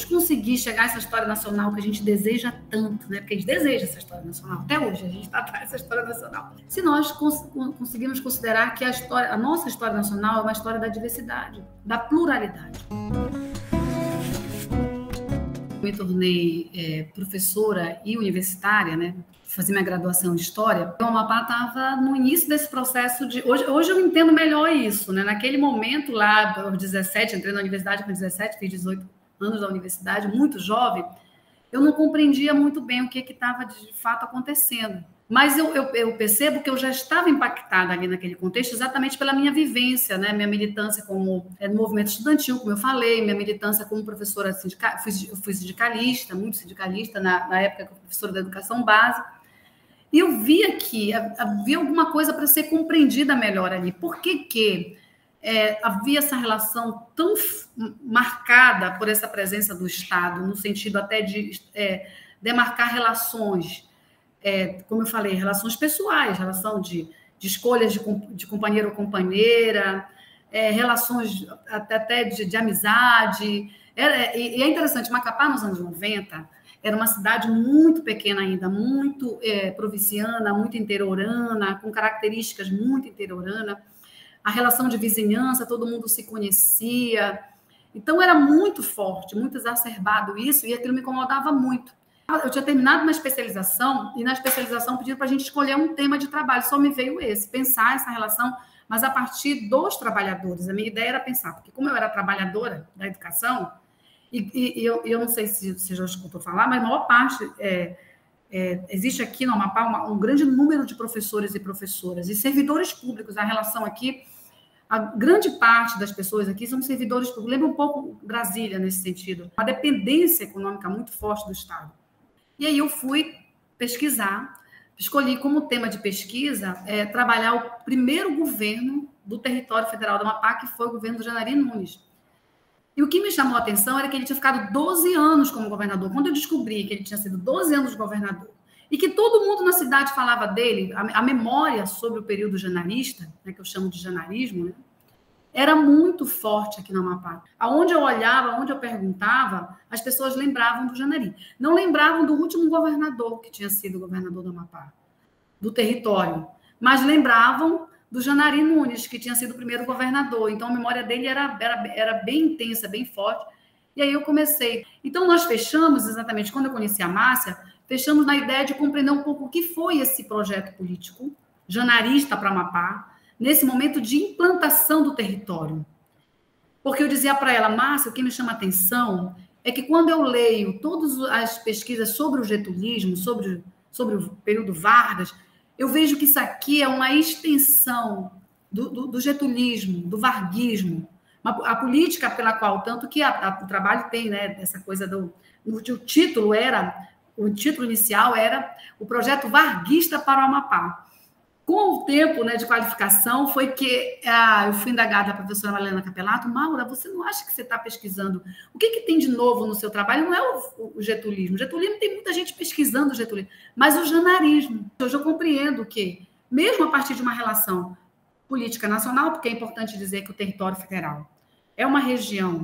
vamos conseguir chegar a essa história nacional que a gente deseja tanto, né? Porque a gente deseja essa história nacional. Até hoje a gente está atrás dessa história nacional. Se nós conseguirmos considerar que a nossa história nacional é uma história da diversidade, da pluralidade. Eu me tornei professora e universitária, né? Fazer minha graduação de História. O Amapá estava no início desse processo de... Hoje eu entendo melhor isso, né? Naquele momento lá, aos 17, entrei na universidade com 17, fiz 18 anos da universidade, muito jovem, eu não compreendia muito bem o que estava de fato acontecendo. Mas eu percebo que eu já estava impactada ali naquele contexto exatamente pela minha vivência, né? Minha militância como no movimento estudantil, como eu falei, minha militância como professora sindicalista, fui sindicalista, muito sindicalista na época como professora da educação básica. E eu via que havia alguma coisa para ser compreendida melhor ali. Por que havia essa relação tão marcada por essa presença do Estado, no sentido até de demarcar relações, como eu falei, relações pessoais, relação de escolhas de companheiro ou companheira, relações até de amizade. E é interessante, Macapá, nos anos 90, era uma cidade muito pequena ainda, muito provinciana, muito interiorana, com características muito interiorana. A relação de vizinhança, todo mundo se conhecia. Então, era muito forte, muito exacerbado isso, e aquilo me incomodava muito. Eu tinha terminado uma especialização, e na especialização pediram para a gente escolher um tema de trabalho, só me veio esse, pensar essa relação, mas a partir dos trabalhadores. A minha ideia era pensar, porque como eu era trabalhadora da educação, e eu não sei se você já escutou falar, mas a maior parte... existe aqui no Amapá um grande número de professores e professoras e servidores públicos. A relação aqui, a grande parte das pessoas aqui são servidores públicos. Lembra um pouco Brasília nesse sentido. Uma dependência econômica muito forte do Estado. E aí eu fui pesquisar, escolhi como tema de pesquisa trabalhar o primeiro governo do território federal do Amapá, que foi o governo do Janari Nunes. E o que me chamou a atenção era que ele tinha ficado 12 anos como governador. Quando eu descobri que ele tinha sido 12 anos governador e que todo mundo na cidade falava dele, a memória sobre o período janarista, né, que eu chamo de janarismo, né, era muito forte aqui no Amapá. Aonde eu olhava, aonde eu perguntava, as pessoas lembravam do Janari. Não lembravam do último governador que tinha sido governador do Amapá, do território, mas lembravam do Janari Nunes, que tinha sido o primeiro governador. Então, a memória dele era bem intensa, bem forte. E aí eu comecei. Então, nós fechamos, exatamente, quando eu conheci a Márcia, fechamos na ideia de compreender um pouco o que foi esse projeto político janarista para Amapá, nesse momento de implantação do território. Porque eu dizia para ela, Márcia, o que me chama a atenção é que quando eu leio todas as pesquisas sobre o getulismo, sobre o período Vargas, eu vejo que isso aqui é uma extensão do getulismo, do varguismo, a política pela qual, tanto que o trabalho tem, né, essa coisa o título inicial era o projeto varguista para o Amapá. Com o tempo, né, de qualificação, foi que eu fui indagada da professora Mariana Capelato. Maura, você não acha que você está pesquisando? O que tem de novo no seu trabalho? Não é o getulismo. O getulismo tem muita gente pesquisando o getulismo, mas o janarismo. Hoje eu compreendo que, mesmo a partir de uma relação política nacional, porque é importante dizer que o território federal é uma região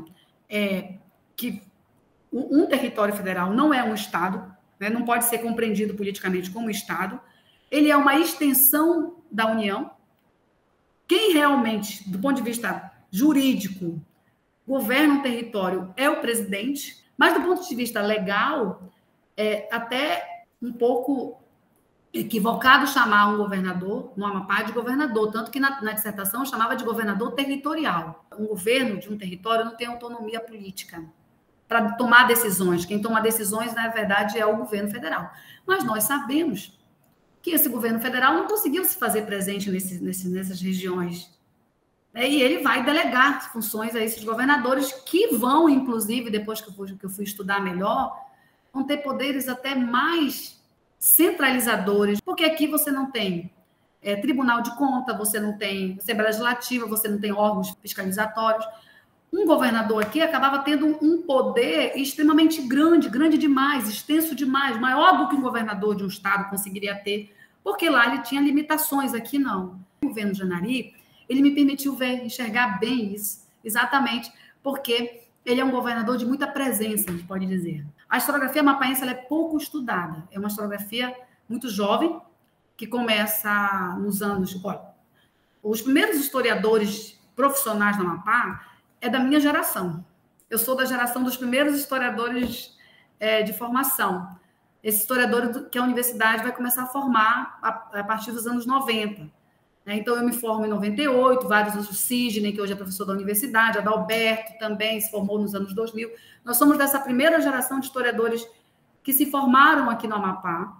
que um território federal não é um Estado, né, não pode ser compreendido politicamente como Estado. Ele é uma extensão da União. Quem realmente, do ponto de vista jurídico, governa um território é o presidente, mas do ponto de vista legal, é até um pouco equivocado chamar um governador no Amapá de governador, tanto que na dissertação eu chamava de governador territorial. Um governo de um território não tem autonomia política para tomar decisões. Quem toma decisões, na verdade, é o governo federal. Mas nós sabemos que esse governo federal não conseguiu se fazer presente nessas regiões. E ele vai delegar funções a esses governadores que vão, inclusive, depois que eu fui estudar melhor, vão ter poderes até mais centralizadores, porque aqui você não tem Tribunal de Conta, você não tem Assembleia Legislativa, você não tem órgãos fiscalizatórios. Um governador aqui acabava tendo um poder extremamente grande demais, extenso demais, maior do que um governador de um estado conseguiria ter, porque lá ele tinha limitações, aqui não. O governo Janari, ele me permitiu enxergar bem isso, exatamente porque ele é um governador de muita presença, a gente pode dizer. A historiografia amapaense ela é pouco estudada. É uma historiografia muito jovem, que começa nos anos... Olha, os primeiros historiadores profissionais do Amapá é da minha geração. Eu sou da geração dos primeiros historiadores de formação. Esse historiador que a universidade vai começar a formar a partir dos anos 90. Então, eu me formo em 98, vários anos, o Sidney, que hoje é professor da universidade, Adalberto também se formou nos anos 2000. Nós somos dessa primeira geração de historiadores que se formaram aqui no Amapá.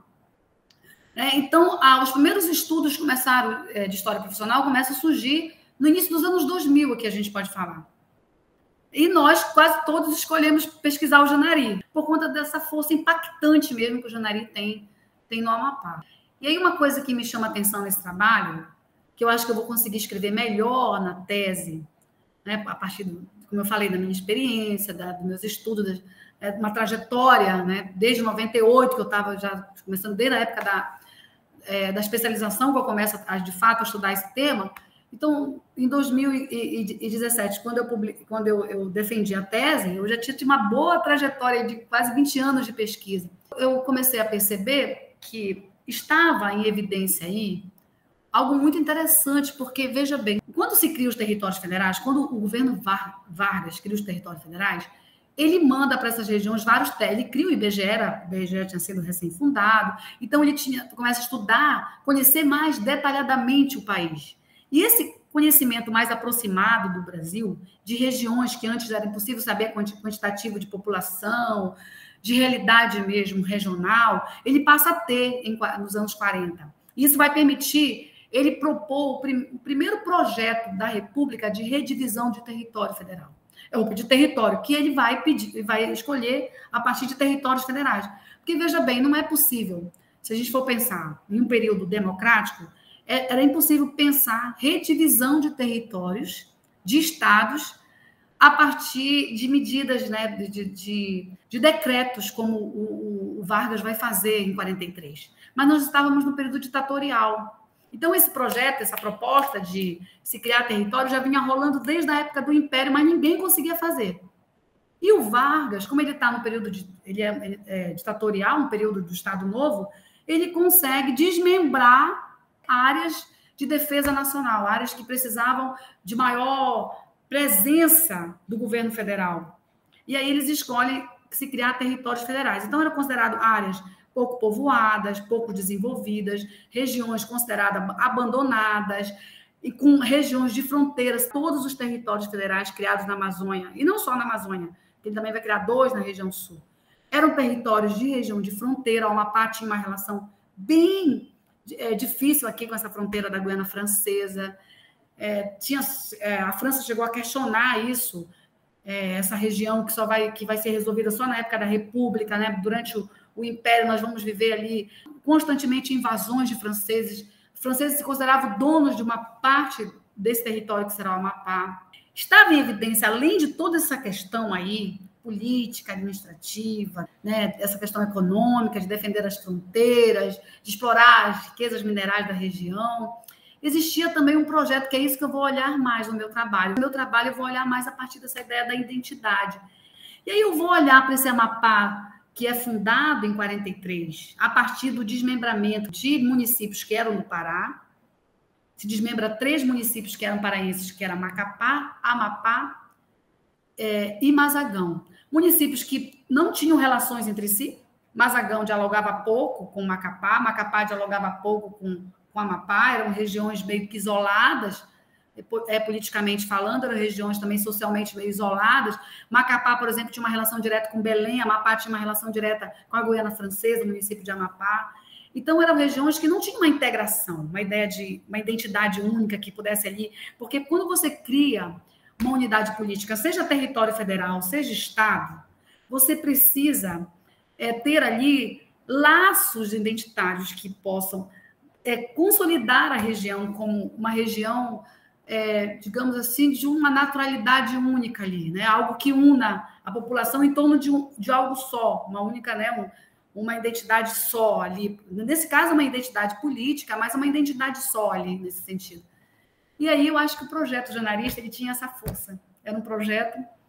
Então, os primeiros estudos começaram de história profissional começam a surgir no início dos anos 2000, aqui a gente pode falar. E nós, quase todos, escolhemos pesquisar o Janari, por conta dessa força impactante mesmo que o Janari tem no Amapá. E aí, uma coisa que me chama a atenção nesse trabalho, que eu acho que eu vou conseguir escrever melhor na tese, né, a partir, como eu falei, da minha experiência, dos meus estudos, uma trajetória, né, desde 98, que eu estava já começando, desde a época da especialização, que eu começo, de fato, a estudar esse tema. Então, em 2017, quando eu defendi a tese, eu já tinha uma boa trajetória de quase 20 anos de pesquisa. Eu comecei a perceber que estava em evidência aí algo muito interessante, porque, veja bem, quando se cria os territórios federais, quando o governo Vargas cria os territórios federais, ele manda para essas regiões ele cria o IBGE, o IBGE tinha sido recém-fundado, então ele começa a estudar, conhecer mais detalhadamente o país. E esse conhecimento mais aproximado do Brasil, de regiões que antes era impossível saber quantitativo de população, de realidade mesmo regional, ele passa a ter nos anos 40. Isso vai permitir ele propor o primeiro projeto da República de redivisão de território federal. De território, que ele vai escolher a partir de territórios federais. Porque, veja bem, não é possível, se a gente for pensar em um período democrático, era impossível pensar redivisão de territórios, de estados, a partir de medidas, né, de decretos, como o Vargas vai fazer em 43. Mas nós estávamos no período ditatorial. Então, esse projeto, essa proposta de se criar território já vinha rolando desde a época do Império, mas ninguém conseguia fazer. E o Vargas, como ele está no período ditatorial, um período do Estado Novo, ele consegue desmembrar áreas de defesa nacional, áreas que precisavam de maior presença do governo federal. E aí eles escolhem se criar territórios federais. Então, eram consideradas áreas pouco povoadas, pouco desenvolvidas, regiões consideradas abandonadas, e com regiões de fronteiras, todos os territórios federais criados na Amazônia, e não só na Amazônia, ele também vai criar 2 na região sul. Eram territórios de região de fronteira, o Amapá tinha uma relação bem difícil aqui com essa fronteira da Guiana Francesa. A França chegou a questionar isso, essa região que vai ser resolvida só na época da República, né? Durante o Império, nós vamos viver ali constantemente invasões de franceses. Os franceses se consideravam donos de uma parte desse território que será o Amapá. Estava em evidência, além de toda essa questão aí, política, administrativa, né, essa questão econômica, de defender as fronteiras, de explorar as riquezas minerais da região, existia também um projeto, que é isso que eu vou olhar mais no meu trabalho. No meu trabalho, eu vou olhar mais a partir dessa ideia da identidade. E aí eu vou olhar para esse Amapá, que é fundado em 43, a partir do desmembramento de municípios que eram no Pará. Se desmembra 3 municípios que eram paraenses, que eram Macapá, Amapá e Mazagão. Municípios que não tinham relações entre si. Mazagão dialogava pouco com Macapá, Macapá dialogava pouco com Amapá, eram regiões meio que isoladas, politicamente falando, eram regiões também socialmente meio isoladas. Macapá, por exemplo, tinha uma relação direta com Belém, Amapá tinha uma relação direta com a Guiana Francesa, o município de Amapá. Então, eram regiões que não tinham uma integração, uma ideia de uma identidade única que pudesse ali, porque quando você cria uma unidade política, seja território federal, seja Estado, você precisa ter ali laços identitários que possam consolidar a região como uma região, digamos assim, de uma naturalidade única ali, né? Algo que una a população em torno de algo só, uma única, né? Uma identidade só ali. Nesse caso, uma identidade política, mas uma identidade só ali, nesse sentido. E aí eu acho que o projeto janarista ele tinha essa força. Era um projeto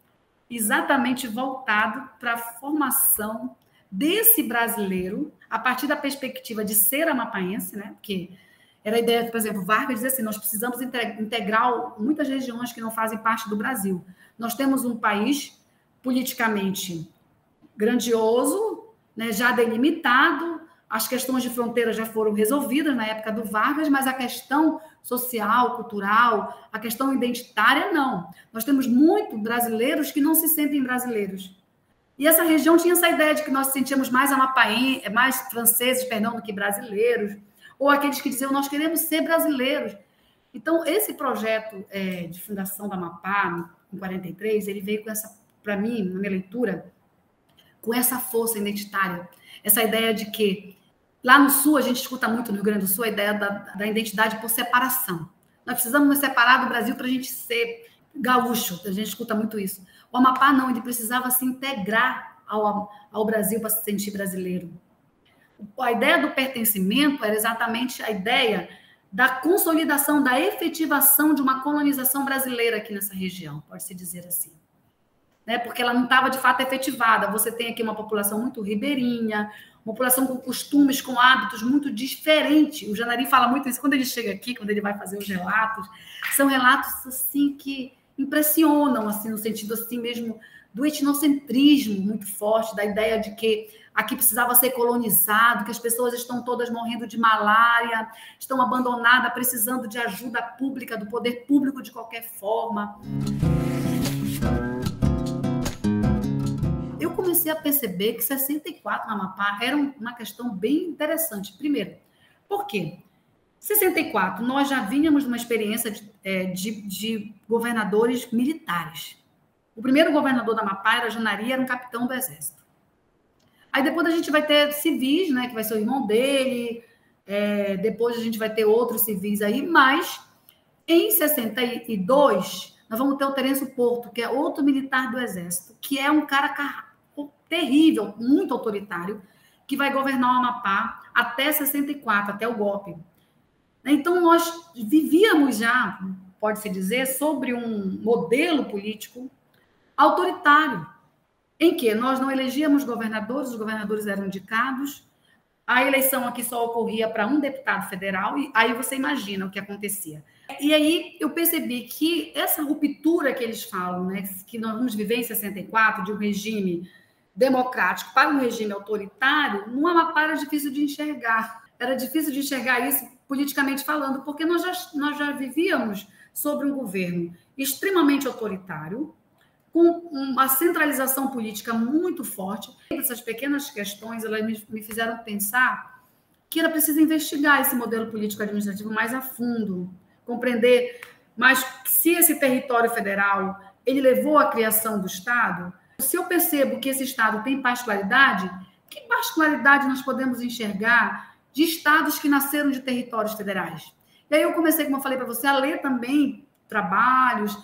exatamente voltado para a formação desse brasileiro, a partir da perspectiva de ser amapaense, né? Porque era a ideia, por exemplo, Vargas dizia assim, nós precisamos integrar muitas regiões que não fazem parte do Brasil. Nós temos um país politicamente grandioso, né, já delimitado, as questões de fronteira já foram resolvidas na época do Vargas, mas a questão social, cultural, a questão identitária, não. Nós temos muitos brasileiros que não se sentem brasileiros. E essa região tinha essa ideia de que nós sentíamos mais amapaenses, mais franceses, perdão, do que brasileiros, ou aqueles que diziam, nós queremos ser brasileiros. Então, esse projeto de fundação da Amapá, em 43, ele veio com essa, para mim, na minha leitura, com essa força identitária, essa ideia de que, lá no Sul, a gente escuta muito no Rio Grande do Sul a ideia da identidade por separação. Nós precisamos nos separar do Brasil para a gente ser gaúcho, a gente escuta muito isso. O Amapá não, ele precisava se integrar ao Brasil para se sentir brasileiro. A ideia do pertencimento era exatamente a ideia da consolidação, da efetivação de uma colonização brasileira aqui nessa região, pode-se dizer assim. Né? Porque ela não estava, de fato, efetivada. Você tem aqui uma população muito ribeirinha, uma população com costumes, com hábitos muito diferentes. O Janari fala muito isso quando ele chega aqui, quando ele vai fazer os relatos. São relatos assim que impressionam, assim, no sentido assim mesmo do etnocentrismo muito forte, da ideia de que aqui precisava ser colonizado, que as pessoas estão todas morrendo de malária, estão abandonadas, precisando de ajuda pública, do poder público de qualquer forma. Eu comecei a perceber que 64 no Amapá era uma questão bem interessante. Primeiro, por quê? 64, nós já vínhamos de uma experiência de governadores militares. O primeiro governador da Amapá era Janari, era um capitão do Exército. Aí depois a gente vai ter civis, né, que vai ser o irmão dele, depois a gente vai ter outros civis aí, mas em 62 nós vamos ter o Terêncio Porto, que é outro militar do Exército, que é um cara terrível, muito autoritário, que vai governar o Amapá até 64, até o golpe. Então, nós vivíamos já, pode-se dizer, sobre um modelo político autoritário, em que nós não elegíamos governadores, os governadores eram indicados, a eleição aqui só ocorria para um deputado federal, e aí você imagina o que acontecia. E aí eu percebi que essa ruptura que eles falam, né, que nós vamos viver em 64, de um regime democrático para um regime autoritário, no Amapá era difícil de enxergar. Era difícil de enxergar isso politicamente falando, porque nós já vivíamos sobre um governo extremamente autoritário, com uma centralização política muito forte. Essas pequenas questões elas me fizeram pensar que era preciso investigar esse modelo político-administrativo mais a fundo, compreender, mas se esse território federal ele levou à criação do Estado, se eu percebo que esse Estado tem particularidade, que particularidade nós podemos enxergar de estados que nasceram de territórios federais? E aí eu comecei, como eu falei para você, a ler também trabalhos,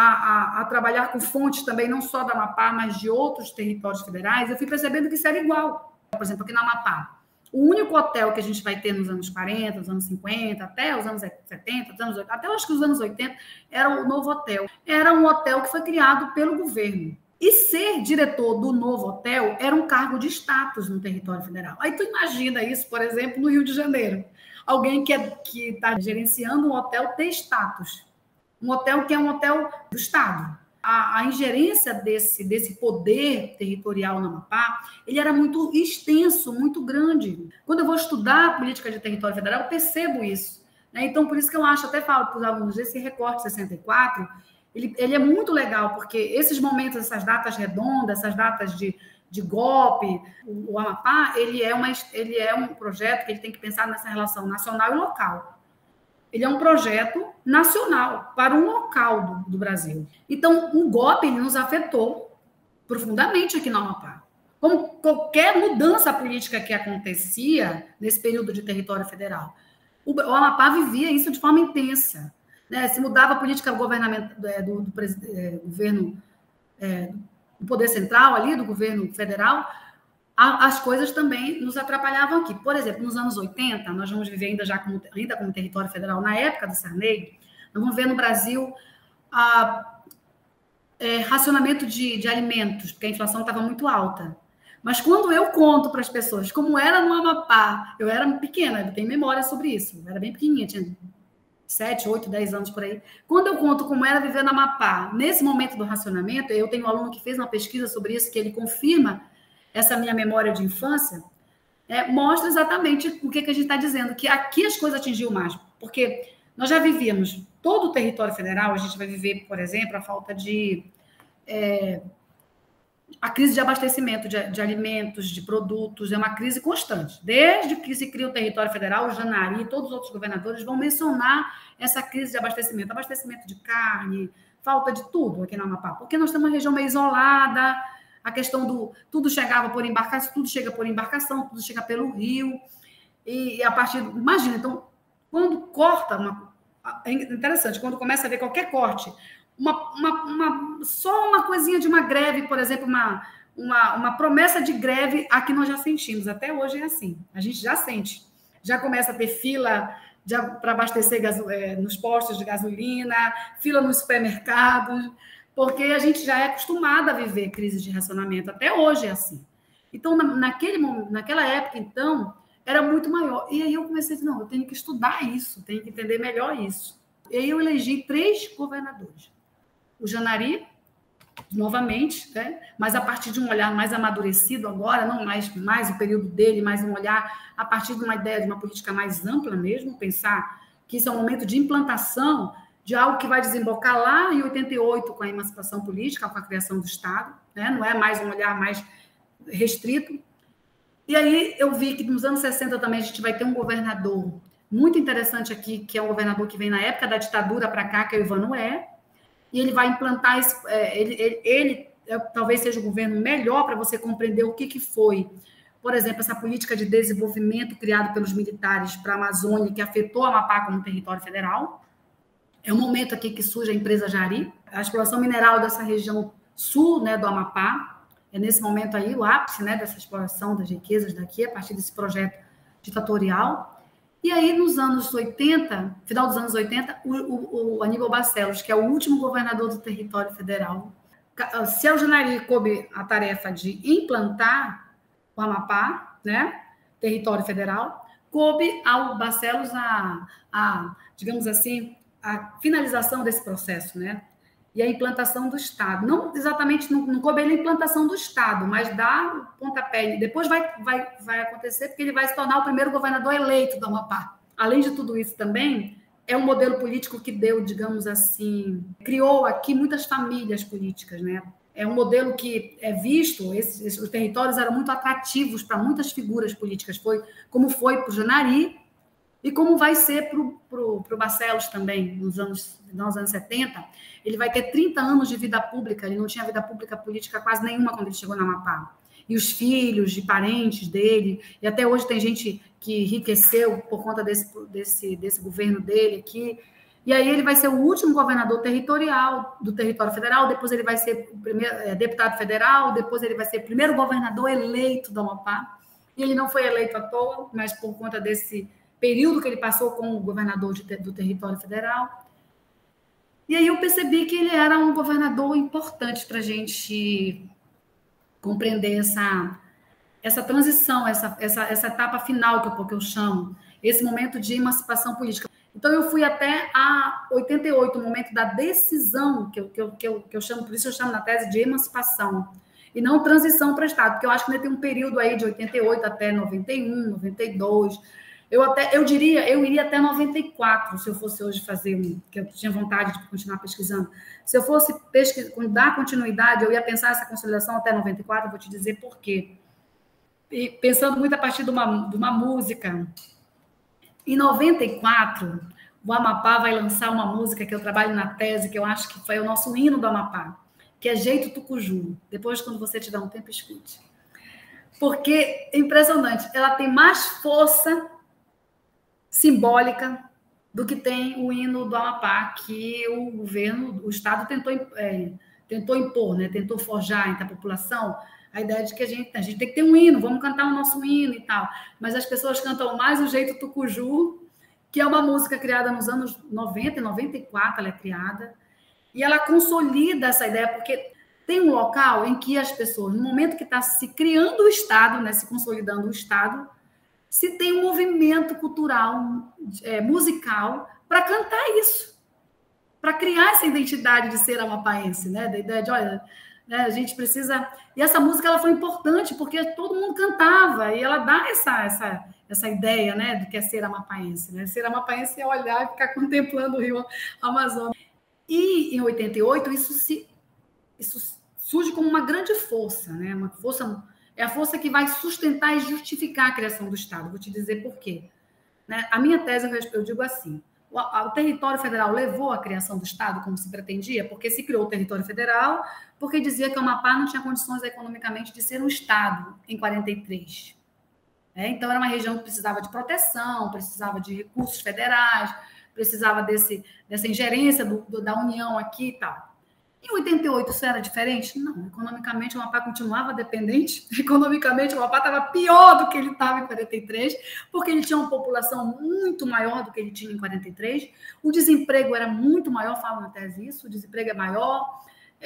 a trabalhar com fontes também, não só da Amapá, mas de outros territórios federais. Eu fui percebendo que isso era igual. Por exemplo, aqui na Amapá, o único hotel que a gente vai ter nos anos 40, nos anos 50, até os anos 70, até acho que os anos 80, era o Novo Hotel. Era um hotel que foi criado pelo governo. E ser diretor do Novo Hotel era um cargo de status no território federal. Aí tu imagina isso, por exemplo, no Rio de Janeiro. Alguém que está gerenciando um hotel ter status. Um hotel que é um hotel do Estado. A ingerência desse poder territorial no Amapá, ele era muito extenso, muito grande. Quando eu vou estudar a política de território federal, eu percebo isso. Né? Então, por isso que eu acho, até falo para os alunos, esse recorte 64, ele é muito legal, porque esses momentos, essas datas redondas, essas datas de golpe, o Amapá, ele é um projeto que ele tem que pensar nessa relação nacional e local. Ele é um projeto nacional, para um local do Brasil. Então, o golpe ele nos afetou profundamente aqui no Amapá. Como qualquer mudança política que acontecia nesse período de território federal, o Amapá vivia isso de forma intensa. Né? Se mudava a política governamental do governo, do poder central ali, do governo federal, as coisas também nos atrapalhavam aqui. Por exemplo, nos anos 80, nós vamos viver ainda como território federal, na época do Sarney, nós vamos ver no Brasil racionamento de alimentos, porque a inflação estava muito alta. Mas quando eu conto para as pessoas como era no Amapá, eu era pequena, eu tenho memória sobre isso, eu era bem pequenininha, tinha 7, 8, 10 anos por aí. Quando eu conto como era viver no Amapá, nesse momento do racionamento, eu tenho um aluno que fez uma pesquisa sobre isso, que ele confirma essa minha memória de infância, mostra exatamente o que a gente está dizendo, que aqui as coisas atingiam mais, porque nós já vivíamos todo o território federal, a gente vai viver, por exemplo, a falta de... a crise de abastecimento de alimentos, de produtos, é uma crise constante. Desde que se cria o território federal, o Janari e todos os outros governadores vão mencionar essa crise de abastecimento. Abastecimento de carne, falta de tudo aqui no Amapá. Porque nós temos uma região meio isolada, a questão do... tudo chegava por embarcação, tudo chega por embarcação, tudo chega pelo rio. E a partir... Imagina, então, quando corta... É interessante, quando começa a ver qualquer corte... só uma coisinha de uma greve, por exemplo, uma promessa de greve, aqui nós já sentimos, até hoje é assim, a gente já sente, já começa a ter fila para abastecer nos postos de gasolina, fila nos supermercados, porque a gente já é acostumada a viver crise de racionamento, até hoje é assim. Então, naquela época, então, era muito maior, e aí eu comecei a dizer, não, eu tenho que estudar isso, tenho que entender melhor isso. E aí eu elegi 3 governadores. O Janari, novamente, mas a partir de um olhar mais amadurecido agora, não mais o período dele, mas um olhar a partir de uma ideia de uma política mais ampla mesmo, pensar que isso é um momento de implantação de algo que vai desembocar lá em 88 com a emancipação política, com a criação do Estado, não é mais um olhar mais restrito. E aí eu vi que nos anos 60 também a gente vai ter um governador muito interessante aqui, que é um governador que vem na época da ditadura para cá, que é o Ivan Noé, e ele vai implantar, ele talvez seja o governo melhor para você compreender o que foi, por exemplo, essa política de desenvolvimento criada pelos militares para a Amazônia, que afetou a Amapá como território federal. É um momento aqui que surge a empresa Jari, a exploração mineral dessa região sul, do Amapá, é nesse momento aí o ápice, dessa exploração das riquezas daqui, a partir desse projeto ditatorial. E aí, nos anos 80, final dos anos 80, o Aníbal Barcelos, que é o último governador do território federal, se ao Janari coube a tarefa de implantar o Amapá, território federal, coube ao Barcelos digamos assim, a finalização desse processo, e a implantação do Estado. Não exatamente, não coube a implantação do Estado, mas dar o pontapé. Depois vai acontecer, porque ele vai se tornar o primeiro governador eleito do Amapá. Além de tudo isso também, é um modelo político que deu, digamos assim, criou aqui muitas famílias políticas, É um modelo que é visto, os territórios eram muito atrativos para muitas figuras políticas, como foi para o Janari, e como vai ser para o Barcelos também, nos anos 70. Ele vai ter 30 anos de vida pública, ele não tinha vida pública política quase nenhuma quando ele chegou na Amapá. E os filhos e parentes dele, e até hoje tem gente que enriqueceu por conta desse governo dele aqui. E aí ele vai ser o último governador territorial do território federal, depois ele vai ser o primeiro deputado federal, depois ele vai ser o primeiro governador eleito do Amapá. E ele não foi eleito à toa, mas por conta desse período que ele passou como governador do território federal. E aí eu percebi que ele era um governador importante para a gente compreender essa transição, essa etapa final, que eu chamo, esse momento de emancipação política. Então, eu fui até a 88, o momento da decisão, que eu chamo, por isso eu chamo na tese de emancipação, e não transição para Estado, porque eu acho que ainda tem um período aí de 88 até 91, 92... Eu iria até 94, se eu fosse hoje que eu tinha vontade de continuar pesquisando. Se eu fosse dar continuidade, eu ia pensar essa consolidação até 94, eu vou te dizer por quê. E pensando muito a partir de uma música. Em 94, o Amapá vai lançar uma música que eu trabalho na tese, que eu acho que foi o nosso hino do Amapá, que é Jeito Tucuju. Depois, quando você tiver um tempo, escute. Porque é impressionante, ela tem mais força simbólica do que tem o hino do Amapá, que o Estado tentou impor, tentou forjar entre a população a ideia de que a gente tem que ter um hino, vamos cantar o nosso hino e tal. Mas as pessoas cantam mais o Jeito Tucuju, que é uma música criada nos anos 90, 94, ela é criada, E ela consolida essa ideia, porque tem um local em que as pessoas, no momento que está se criando o Estado, né, se consolidando o Estado, se tem um movimento cultural, musical, para cantar isso, para criar essa identidade de ser amapaense, né? Da ideia de, olha, né, a gente precisa... E essa música ela foi importante, porque todo mundo cantava, e ela dá essa ideia, né, do que é ser amapaense. Né? Ser amapaense é olhar e ficar contemplando o rio Amazonas. E, em 88, isso surge como uma grande força, né? Uma força... É a força que vai sustentar e justificar a criação do Estado. Vou te dizer por quê. Né? A minha tese, eu digo assim, o território federal levou à criação do Estado como se pretendia, porque se criou o território federal, porque dizia que o Amapá não tinha condições economicamente de ser um Estado em 43. Então, era uma região que precisava de proteção, precisava de recursos federais, precisava dessa ingerência da União aqui e tal. Em 88 isso era diferente? Não, economicamente o Amapá continuava dependente, economicamente o Amapá estava pior do que ele estava em 43, porque ele tinha uma população muito maior do que ele tinha em 43, o desemprego era muito maior, falo na tese isso, o desemprego é maior,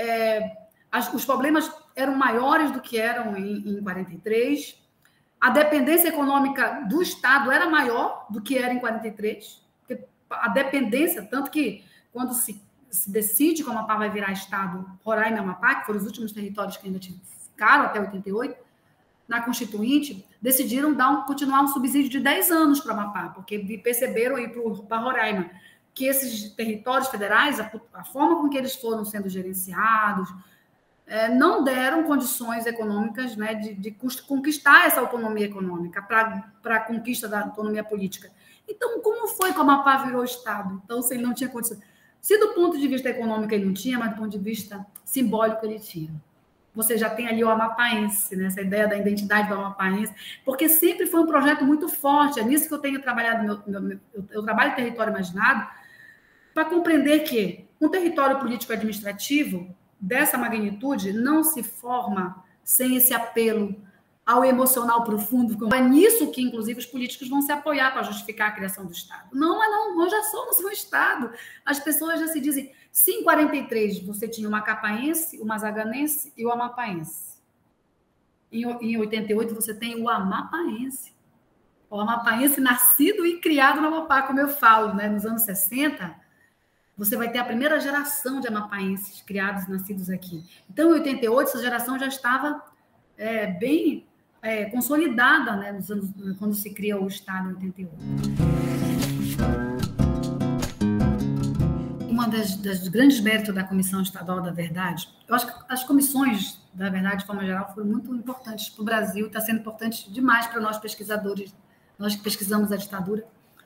os problemas eram maiores do que eram em 43, a dependência econômica do Estado era maior do que era em 43, porque a dependência, tanto que quando se decide que o Amapá vai virar Estado, Roraima e Amapá, que foram os últimos territórios que ainda ficaram até 88, na Constituinte, decidiram continuar um subsídio de 10 anos para o Amapá, porque perceberam aí para Roraima que esses territórios federais, a forma com que eles foram sendo gerenciados, não deram condições econômicas, né, de conquistar essa autonomia econômica para a conquista da autonomia política. Então, como foi que o Amapá virou Estado? Então, se ele não tinha condições... Se do ponto de vista econômico ele não tinha, mas do ponto de vista simbólico ele tinha. Você já tem ali o amapaense, né? Essa ideia da identidade do amapaense, porque sempre foi um projeto muito forte. É nisso que eu tenho trabalhado, eu trabalho em território imaginado, para compreender que um território político-administrativo dessa magnitude não se forma sem esse apelo ao emocional profundo. É nisso que, inclusive, os políticos vão se apoiar para justificar a criação do Estado. Não, mas não, nós já somos um Estado. As pessoas já se dizem... Se em 43 você tinha o macapaense, o mazaganense e o amapaense. Em 88 você tem o amapaense. O amapaense nascido e criado no Amapá, como eu falo, né? Nos anos 60, você vai ter a primeira geração de amapaenses criados, nascidos aqui. Então, em 88, essa geração já estava bem... consolidada, né, nos anos, quando se cria o Estado em 88. Uma das grandes méritos da Comissão Estadual da Verdade, eu acho que as comissões da Verdade, de forma geral, foram muito importantes para o Brasil, está sendo importante demais para nós pesquisadores, nós que pesquisamos a ditadura.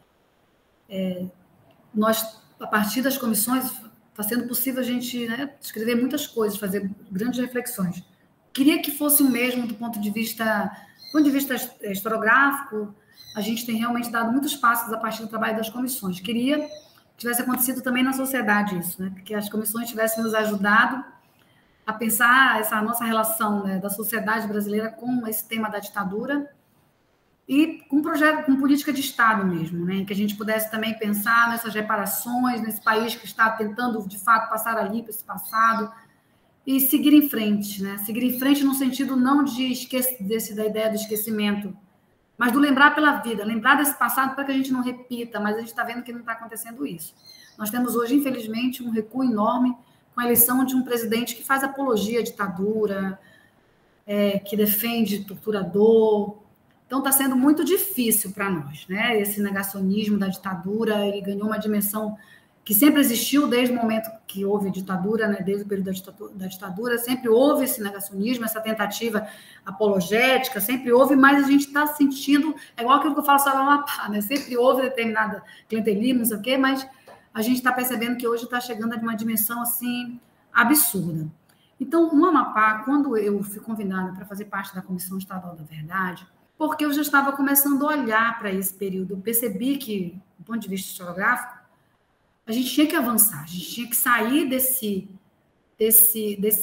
A partir das comissões, está sendo possível a gente, né, escrever muitas coisas, fazer grandes reflexões. Queria que fosse o mesmo do ponto de vista historiográfico. A gente tem realmente dado muitos passos a partir do trabalho das comissões. Queria que tivesse acontecido também na sociedade isso, né? Que as comissões tivessem nos ajudado a pensar essa nossa relação, né, da sociedade brasileira com esse tema da ditadura e com projeto, com política de Estado mesmo, né? Que a gente pudesse também pensar nessas reparações, nesse país que está tentando, de fato, passar a limpo esse passado, e seguir em frente, né? Seguir em frente no sentido não de da ideia do esquecimento, mas do lembrar pela vida, lembrar desse passado para que a gente não repita, mas a gente está vendo que não está acontecendo isso. Nós temos hoje, infelizmente, um recuo enorme com a eleição de um presidente que faz apologia à ditadura, que defende torturador. Então, está sendo muito difícil para nós, né? Esse negacionismo da ditadura, ele ganhou uma dimensão que sempre existiu desde o momento que houve a ditadura, né? Desde o período da ditadura, sempre houve esse negacionismo, essa tentativa apologética, sempre houve, mas a gente está sentindo, é igual aquilo que eu falo sobre o Amapá, né? Sempre houve determinada clientelismo, não sei o quê, mas a gente está percebendo que hoje está chegando a uma dimensão, assim, absurda. Então, no Amapá, quando eu fui convidada para fazer parte da Comissão Estadual da Verdade, porque eu já estava começando a olhar para esse período, eu percebi que, do ponto de vista historiográfico, a gente tinha que avançar, a gente tinha que sair desse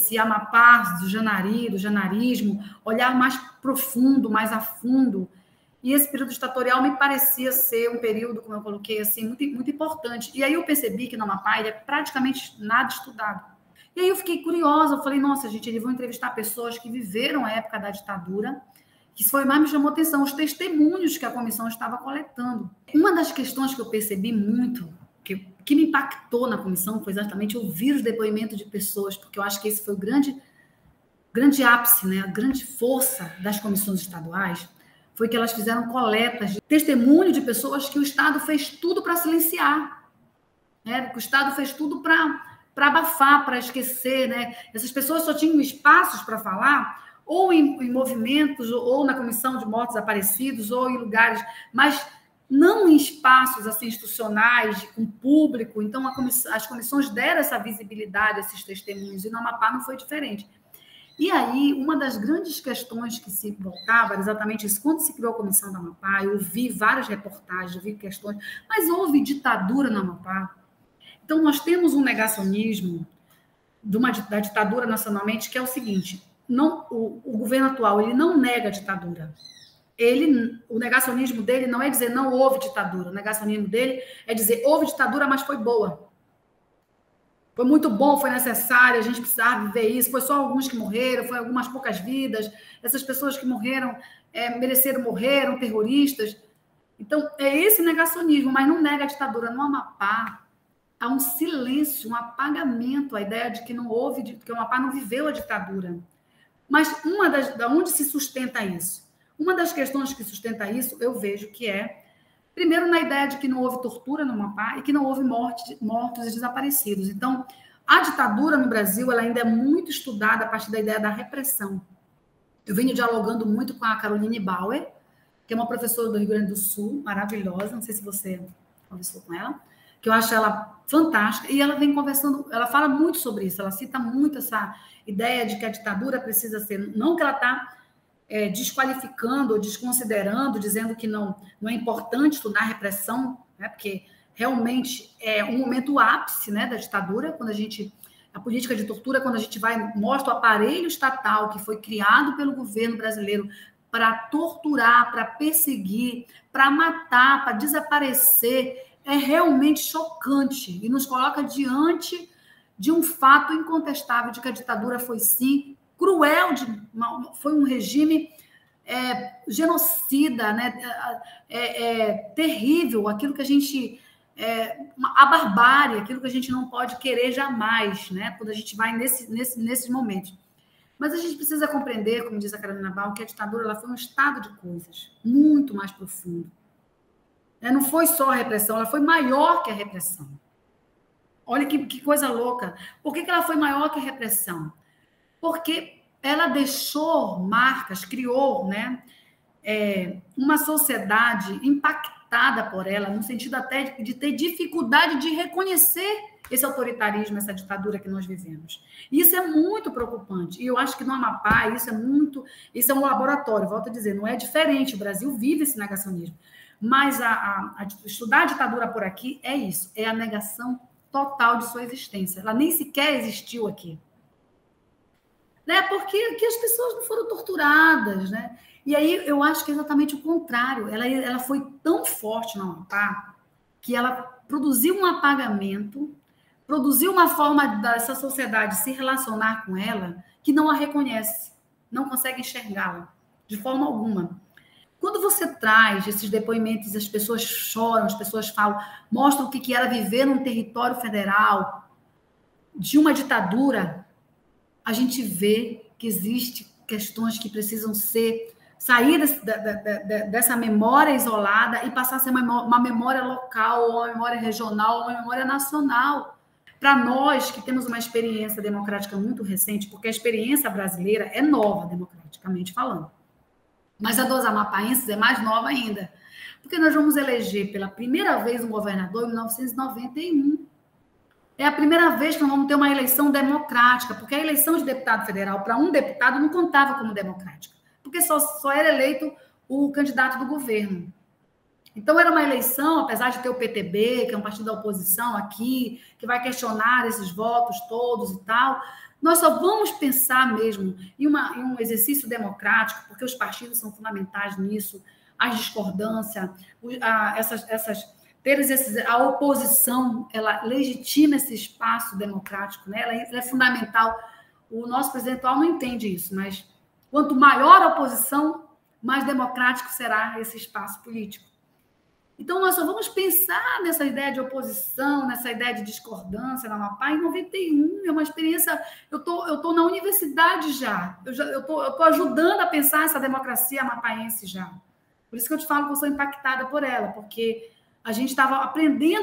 Amapá, do janarismo, olhar mais profundo, mais a fundo, E esse período ditatorial me parecia ser um período, como eu coloquei assim, muito, muito importante. E aí eu percebi que no Amapá ele é praticamente nada estudado. E aí eu fiquei curiosa, eu falei, nossa, gente, eles vão entrevistar pessoas que viveram a época da ditadura, que foi mais me chamou a atenção, os testemunhos que a comissão estava coletando. Uma das questões que eu percebi muito, que me impactou na comissão, foi exatamente ouvir os depoimentos de pessoas, porque eu acho que esse foi o grande ápice, né, a grande força das comissões estaduais, foi que elas fizeram coletas de testemunho de pessoas que o Estado fez tudo para silenciar, né, que o Estado fez tudo para abafar, para esquecer, né? Essas pessoas só tinham espaços para falar, ou em movimentos, ou na comissão de mortos desaparecidos, ou em lugares, mas não em espaços assim, institucionais, com público. Então, as comissões deram essa visibilidade a esses testemunhos, e no Amapá não foi diferente. E aí, uma das grandes questões que se voltava era exatamente isso. Quando se criou a Comissão do Amapá, eu vi várias reportagens, eu vi questões, mas houve ditadura no Amapá. Então, nós temos um negacionismo da ditadura nacionalmente, que é o seguinte, o governo atual ele não nega a ditadura. O negacionismo dele não é dizer não houve ditadura, o negacionismo dele é dizer houve ditadura, mas foi boa. Foi muito bom, foi necessário, a gente precisava viver isso, foi só alguns que morreram, foi algumas poucas vidas, essas pessoas que morreram, mereceram morrer, eram terroristas. Então, é esse negacionismo, mas não nega a ditadura. No Amapá, há um silêncio, um apagamento, a ideia de que não houve, que o Amapá não viveu a ditadura. Mas da onde se sustenta isso? Uma das questões que sustenta isso, eu vejo que primeiro, na ideia de que não houve tortura no Amapá e que não houve mortos e desaparecidos. Então, a ditadura no Brasil ela ainda é muito estudada a partir da ideia da repressão. Eu venho dialogando muito com a Caroline Bauer, que é uma professora do Rio Grande do Sul, maravilhosa, não sei se você conversou com ela, que eu acho ela fantástica, e ela vem conversando, ela fala muito sobre isso, ela cita muito essa ideia de que a ditadura precisa ser, não que ela está desqualificando ou desconsiderando, dizendo que não é importante estudar repressão, né, porque realmente é um momento ápice, né, da ditadura, quando a política de tortura, quando a gente mostra o aparelho estatal que foi criado pelo governo brasileiro para torturar, para perseguir, para matar, para desaparecer, é realmente chocante e nos coloca diante de um fato incontestável de que a ditadura foi, sim, cruel, foi um regime genocida, né? Terrível, aquilo que a gente... a barbárie, aquilo que a gente não pode querer jamais, né? Quando a gente vai nesses momentos. Mas a gente precisa compreender, como diz a Carolina Bauer, que a ditadura ela foi um estado de coisas muito mais profundo. Não foi só a repressão, ela foi maior que a repressão. Olha que coisa louca. Por que ela foi maior que a repressão? Porque ela deixou marcas, criou, né, uma sociedade impactada por ela, no sentido até de ter dificuldade de reconhecer esse autoritarismo, essa ditadura que nós vivemos. Isso é muito preocupante. E eu acho que no Amapá isso é um laboratório, volto a dizer, não é diferente. O Brasil vive esse negacionismo. Mas estudar a ditadura por aqui é isso, é a negação total de sua existência. Ela nem sequer existiu aqui. Né? Porque aqui as pessoas não foram torturadas, né? E aí eu acho que é exatamente o contrário. Ela foi tão forte no Amapá que ela produziu um apagamento, produziu uma forma dessa sociedade se relacionar com ela que não a reconhece, não consegue enxergá-la de forma alguma. Quando você traz esses depoimentos, as pessoas choram, as pessoas falam, mostram o que era viver num território federal de uma ditadura, a gente vê que existem questões que precisam sair dessa memória isolada e passar a ser uma memória local, uma memória regional, uma memória nacional. Para nós que temos uma experiência democrática muito recente, porque a experiência brasileira é nova, democraticamente falando. Mas a dos amapaenses é mais nova ainda, porque nós vamos eleger pela primeira vez um governador em 1991. É a primeira vez que nós vamos ter uma eleição democrática, porque a eleição de deputado federal para um deputado não contava como democrática, porque só era eleito o candidato do governo. Então, era uma eleição, apesar de ter o PTB, que é um partido da oposição aqui, que vai questionar esses votos todos e tal, nós só vamos pensar mesmo em um exercício democrático, porque os partidos são fundamentais nisso, as discordâncias, a oposição, ela legitima esse espaço democrático, né? Ela é fundamental. O nosso presidente atual não entende isso, mas quanto maior a oposição, mais democrático será esse espaço político. Então, nós só vamos pensar nessa ideia de oposição, nessa ideia de discordância na Amapá em 91. É uma experiência... Eu tô na universidade já. Eu tô ajudando a pensar essa democracia amapaense já. Por isso que eu te falo que eu sou impactada por ela, porque a gente estava aprendendo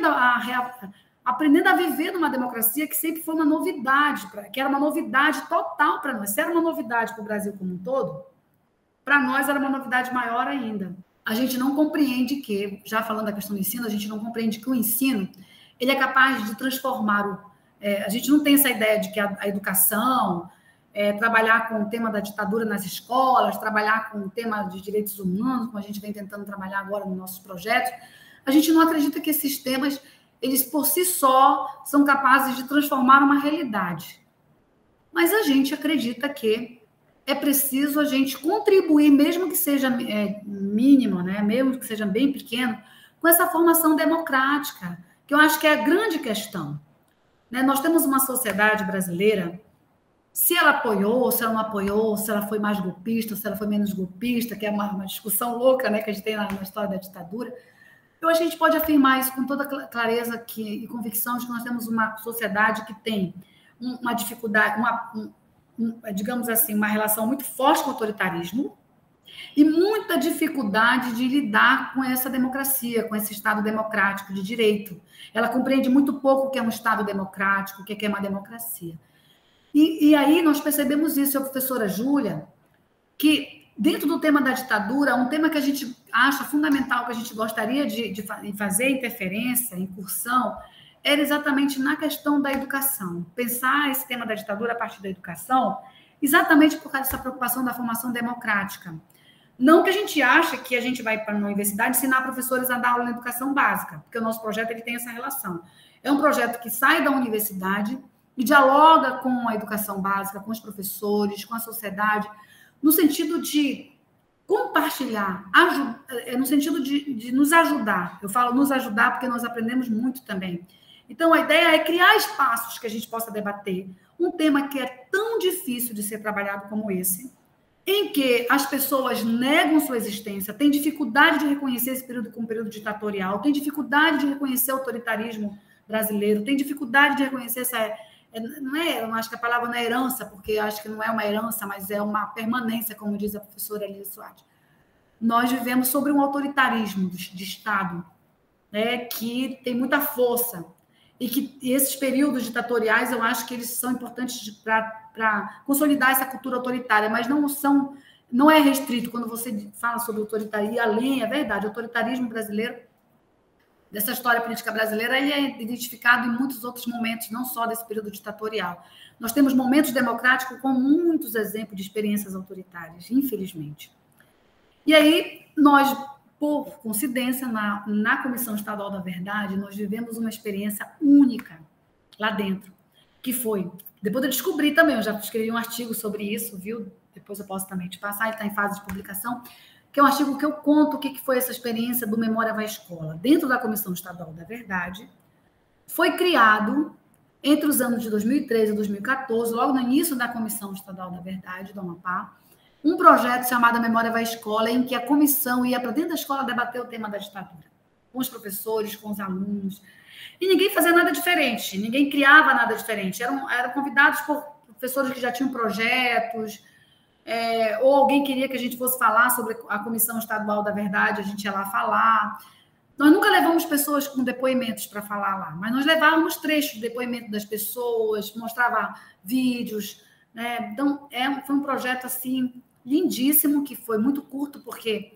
a viver numa democracia que sempre foi uma novidade, que era uma novidade total para nós. Se era uma novidade para o Brasil como um todo, para nós era uma novidade maior ainda. A gente não compreende que, já falando da questão do ensino, a gente não compreende que o ensino ele é capaz de transformar a gente não tem essa ideia de que a educação, trabalhar com o tema da ditadura nas escolas, trabalhar com o tema de direitos humanos, como a gente vem tentando trabalhar agora nos nossos projetos. A gente não acredita que esses temas, eles por si só, são capazes de transformar uma realidade. Mas a gente acredita que é preciso a gente contribuir, mesmo que seja mínimo, né? Mesmo que seja bem pequeno, com essa formação democrática, que eu acho que é a grande questão. Né? Nós temos uma sociedade brasileira, se ela apoiou, se ela não apoiou, se ela foi mais golpista, se ela foi menos golpista, que é uma discussão louca, né, que a gente tem na história da ditadura. Eu acho que a gente pode afirmar isso com toda clareza e convicção de que nós temos uma sociedade que tem uma dificuldade, digamos assim, uma relação muito forte com o autoritarismo e muita dificuldade de lidar com essa democracia, com esse Estado democrático de direito. Ela compreende muito pouco o que é um Estado democrático, o que é uma democracia. E aí nós percebemos isso, a professora Júlia, que dentro do tema da ditadura, um tema que a gente acha fundamental, que a gente gostaria de fazer interferência, incursão, era exatamente na questão da educação. Pensar esse tema da ditadura a partir da educação, exatamente por causa dessa preocupação da formação democrática. Não que a gente ache que a gente vai para uma universidade ensinar professores a dar aula na educação básica, porque o nosso projeto ele tem essa relação. É um projeto que sai da universidade e dialoga com a educação básica, com os professores, com a sociedade, no sentido de compartilhar, no sentido de nos ajudar. Eu falo nos ajudar porque nós aprendemos muito também. Então, a ideia é criar espaços que a gente possa debater um tema que é tão difícil de ser trabalhado como esse, em que as pessoas negam sua existência, têm dificuldade de reconhecer esse período como período ditatorial, têm dificuldade de reconhecer o autoritarismo brasileiro, têm dificuldade de reconhecer eu acho que a palavra não é herança, porque eu acho que não é uma herança, mas é uma permanência, como diz a professora Elisa Soares. Nós vivemos sobre um autoritarismo de Estado, né, que tem muita força, e que esses períodos ditatoriais, eu acho que eles são importantes para consolidar essa cultura autoritária, mas não é restrito quando você fala sobre autoritarismo, e além, é verdade, o autoritarismo brasileiro, dessa história política brasileira, ele é identificado em muitos outros momentos, não só desse período ditatorial. Nós temos momentos democráticos com muitos exemplos de experiências autoritárias, infelizmente. E aí, nós, por coincidência, na Comissão Estadual da Verdade, nós vivemos uma experiência única lá dentro, que foi... Depois eu descobri também, eu já escrevi um artigo sobre isso, viu? Depois eu posso também te passar, ele está em fase de publicação, que é um artigo que eu conto o que foi essa experiência do Memória Vai Escola. Dentro da Comissão Estadual da Verdade, foi criado, entre os anos de 2013 e 2014, logo no início da Comissão Estadual da Verdade, do Amapá, um projeto chamado Memória Vai Escola, em que a comissão ia para dentro da escola debater o tema da ditadura, com os professores, com os alunos, e ninguém fazia nada diferente, ninguém criava nada diferente, eram convidados por professores que já tinham projetos, ou alguém queria que a gente fosse falar sobre a Comissão Estadual da Verdade, a gente ia lá falar. Nós nunca levamos pessoas com depoimentos para falar lá, mas nós levávamos trechos de depoimento das pessoas, mostrava vídeos, né? Então, foi um projeto assim lindíssimo, que foi muito curto, porque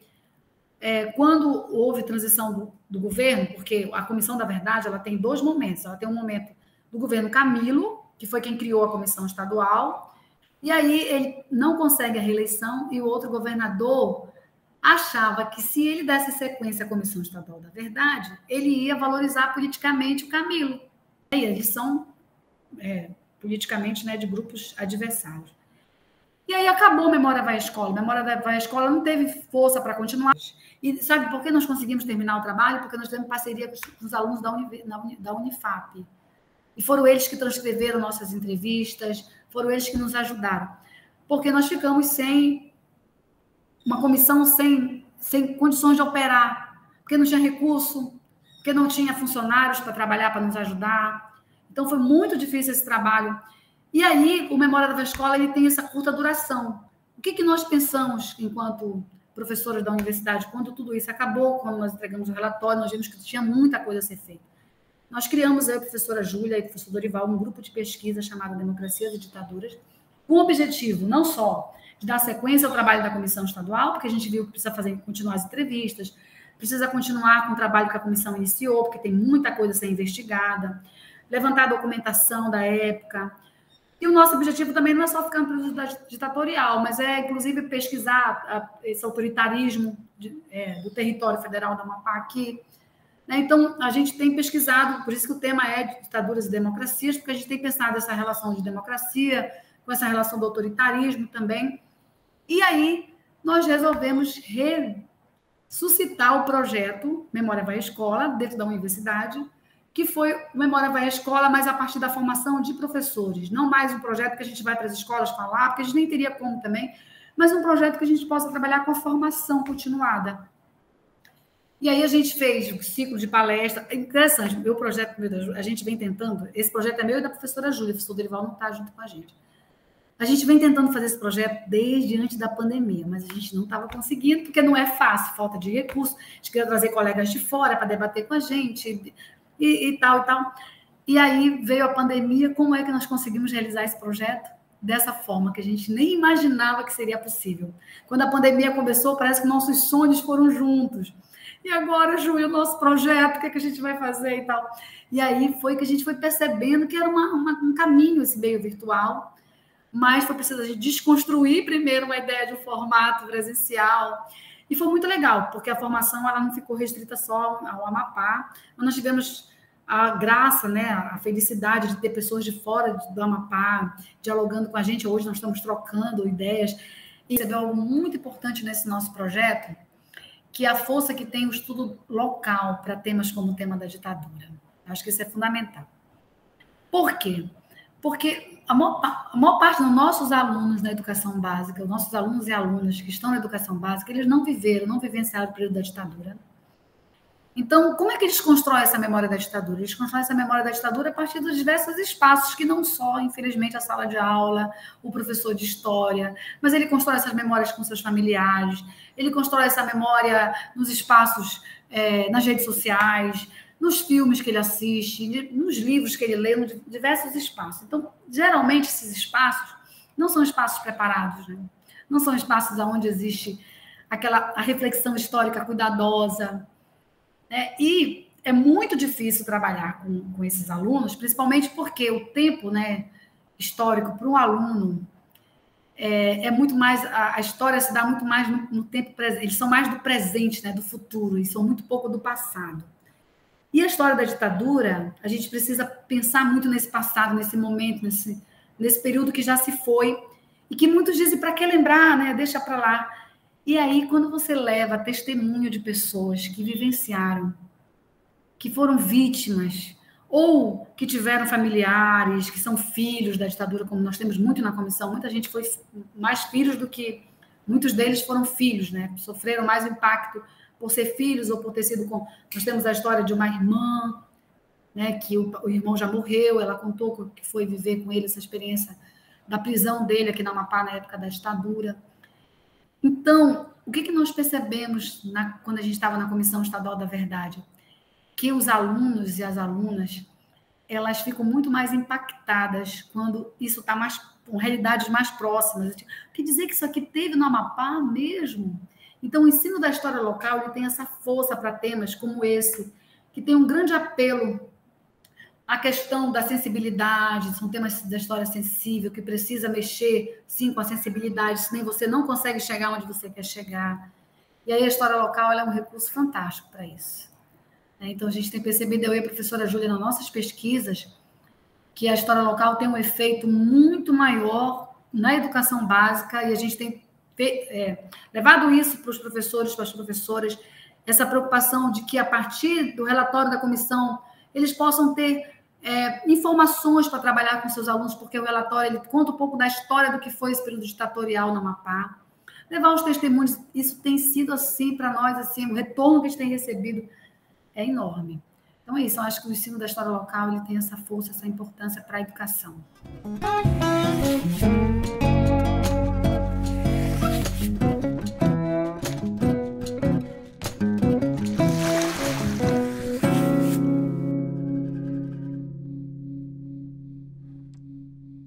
quando houve transição do governo, porque a Comissão da Verdade ela tem dois momentos, ela tem um momento do governo Camilo, que foi quem criou a Comissão Estadual, e aí ele não consegue a reeleição, e o outro governador achava que se ele desse sequência à Comissão Estadual da Verdade, ele ia valorizar politicamente o Camilo. E eles são politicamente, né, de grupos adversários. E aí acabou a Memória Vai à Escola. A Memória Vai à Escola não teve força para continuar. E sabe por que nós conseguimos terminar o trabalho? Porque nós tivemos parceria com os alunos da Unifap. E foram eles que transcreveram nossas entrevistas, foram eles que nos ajudaram. Porque nós ficamos sem uma comissão, sem condições de operar, porque não tinha recurso, porque não tinha funcionários para trabalhar, para nos ajudar. Então, foi muito difícil esse trabalho. E aí, o Memória da Escola ele tem essa curta duração. O que nós pensamos, enquanto professores da universidade, quando tudo isso acabou, quando nós entregamos o relatório, nós vimos que tinha muita coisa a ser feita. Nós criamos, eu, a professora Júlia e o professor Dorival, um grupo de pesquisa chamado Democracias e Ditaduras, com o objetivo, não só de dar sequência ao trabalho da comissão estadual, porque a gente viu que precisa continuar as entrevistas, precisa continuar com o trabalho que a comissão iniciou, porque tem muita coisa a ser investigada, levantar a documentação da época. E o nosso objetivo também não é só ficar no período ditatorial, mas é, inclusive, pesquisar esse autoritarismo do território federal do Amapá aqui. Então, a gente tem pesquisado, por isso que o tema é ditaduras e democracias, porque a gente tem pensado essa relação de democracia com essa relação do autoritarismo também. E aí, nós resolvemos ressuscitar o projeto Memória Vai à Escola, dentro da universidade, que foi o Memória Vai à Escola, mas a partir da formação de professores. Não mais um projeto que a gente vai para as escolas falar, porque a gente nem teria como também, mas um projeto que a gente possa trabalhar com a formação continuada. E aí a gente fez um ciclo de palestra. É interessante, o meu projeto, a gente vem tentando, esse projeto é meu e da professora Júlia, o professor Dorival não está junto com a gente. A gente vem tentando fazer esse projeto desde antes da pandemia, mas a gente não estava conseguindo, porque não é fácil, falta de recursos. A gente queria trazer colegas de fora para debater com a gente e tal, e tal. E aí veio a pandemia, como é que nós conseguimos realizar esse projeto? Dessa forma, que a gente nem imaginava que seria possível. Quando a pandemia começou, parece que nossos sonhos foram juntos. E agora, Júlia, o nosso projeto, o que é que a gente vai fazer e tal? E aí foi que a gente foi percebendo que era um caminho esse meio virtual, mas foi preciso a gente desconstruir primeiro uma ideia de um formato presencial. E foi muito legal, porque a formação ela não ficou restrita só ao Amapá, mas nós tivemos a graça, né, a felicidade de ter pessoas de fora do Amapá dialogando com a gente. Hoje nós estamos trocando ideias. E é algo muito importante nesse nosso projeto, que é a força que tem o estudo local para temas como o tema da ditadura. Acho que isso é fundamental. Por quê? Porque a maior parte dos nossos alunos na educação básica, os nossos alunos e alunas que estão na educação básica, eles não vivenciaram o período da ditadura. Então, como é que eles constroem essa memória da ditadura? Eles constroem essa memória da ditadura a partir dos diversos espaços, que não só, infelizmente, a sala de aula, o professor de história, mas ele constrói essas memórias com seus familiares, ele constrói essa memória nos espaços, nas redes sociais, nos filmes que ele assiste, nos livros que ele lê, em diversos espaços. Então, geralmente, esses espaços não são espaços preparados, né? Não são espaços onde existe a reflexão histórica cuidadosa, e é muito difícil trabalhar com esses alunos, principalmente porque o tempo, né, histórico para um aluno é muito mais, a história se dá muito mais no tempo presente, eles são mais do presente, né, do futuro, e são muito pouco do passado. E a história da ditadura, a gente precisa pensar muito nesse passado, nesse momento, nesse período que já se foi, e que muitos dizem, para que lembrar, né, deixa para lá. E aí, quando você leva testemunho de pessoas que vivenciaram, que foram vítimas, ou que tiveram familiares, que são filhos da ditadura, como nós temos muito na comissão, muita gente foi mais filhos do que... Muitos deles foram filhos, né? Sofreram mais impacto por ser filhos ou por ter sido... Nós temos a história de uma irmã, né, que o irmão já morreu, ela contou que foi viver com ele essa experiência da prisão dele aqui na Amapá, na época da ditadura. Então, o que nós percebemos quando a gente estava na Comissão Estadual da Verdade? Que os alunos e as alunas, elas ficam muito mais impactadas quando isso está com realidades mais próximas. Quer dizer que isso aqui teve no Amapá mesmo? Então, o ensino da história local ele tem essa força para temas como esse, que tem um grande apelo à questão da sensibilidade, são temas da história sensível, que precisa mexer, sim, com a sensibilidade, senão você não consegue chegar onde você quer chegar. E aí a história local ela é um recurso fantástico para isso. Então, a gente tem percebido, eu e a professora Júlia, nas nossas pesquisas, que a história local tem um efeito muito maior na educação básica, e a gente tem levado isso para os professores, para as professoras, essa preocupação de que, a partir do relatório da comissão, eles possam ter informações para trabalhar com seus alunos, porque o relatório ele conta um pouco da história do que foi esse período ditatorial no Amapá. Levar os testemunhos, isso tem sido, assim, para nós, assim, o retorno que a gente tem recebido é enorme. Então é isso, eu acho que o ensino da história local ele tem essa força, essa importância para a educação.